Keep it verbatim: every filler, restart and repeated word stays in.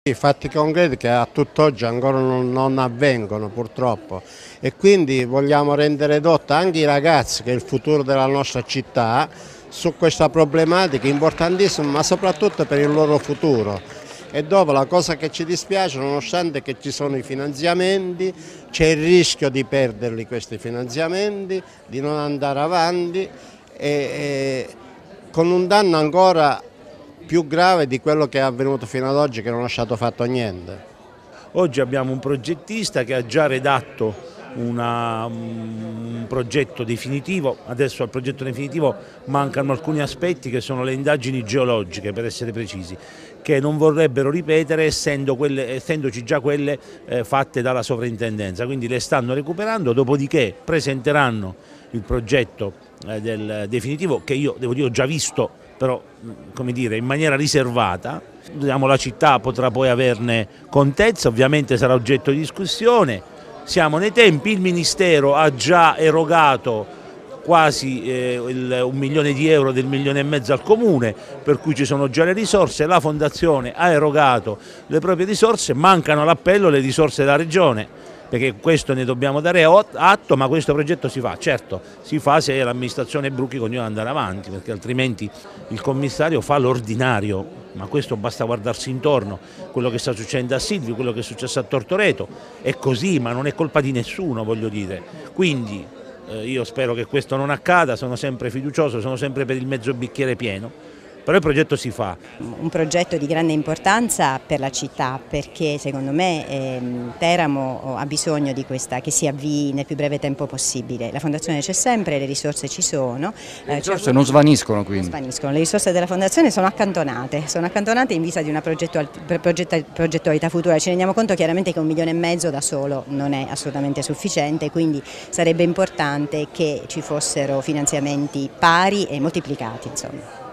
I fatti concreti che a tutt'oggi ancora non, non avvengono purtroppo, e quindi vogliamo rendere edotta anche i ragazzi, che è il futuro della nostra città, su questa problematica importantissima, ma soprattutto per il loro futuro. E dopo la cosa che ci dispiace, nonostante che ci sono i finanziamenti, c'è il rischio di perderli questi finanziamenti, di non andare avanti e, e con un danno ancora più grave di quello che è avvenuto fino ad oggi, che non è stato fatto niente. Oggi abbiamo un progettista che ha già redatto una, un progetto definitivo. Adesso al progetto definitivo mancano alcuni aspetti, che sono le indagini geologiche, per essere precisi, che non vorrebbero ripetere essendo quelle, essendoci già quelle eh, fatte dalla sovrintendenza, quindi le stanno recuperando, dopodiché presenteranno il progetto eh, del definitivo, che io devo dire ho già visto, però come dire, in maniera riservata. La città potrà poi averne contezza, ovviamente sarà oggetto di discussione. Siamo nei tempi, il Ministero ha già erogato quasi eh, il, un milione di euro del milione e mezzo al Comune, per cui ci sono già le risorse, la Fondazione ha erogato le proprie risorse, mancano all'appello le risorse della Regione, perché questo ne dobbiamo dare atto, ma questo progetto si fa, certo, si fa se l'amministrazione Brucchi continua ad andare avanti, perché altrimenti il commissario fa l'ordinario, ma questo basta guardarsi intorno, quello che sta succedendo a Silvi, quello che è successo a Tortoreto, è così, ma non è colpa di nessuno, voglio dire, quindi eh, io spero che questo non accada, sono sempre fiducioso, sono sempre per il mezzo bicchiere pieno. Però il progetto si fa. Un progetto di grande importanza per la città, perché secondo me ehm, Teramo ha bisogno di questa, che si avvii nel più breve tempo possibile. La Fondazione c'è sempre, le risorse ci sono. Le risorse eh, non svaniscono quindi? Non svaniscono, le risorse della Fondazione sono accantonate, sono accantonate in vista di una progettualità futura. Ci rendiamo conto chiaramente che un milione e mezzo da solo non è assolutamente sufficiente, quindi sarebbe importante che ci fossero finanziamenti pari e moltiplicati, insomma.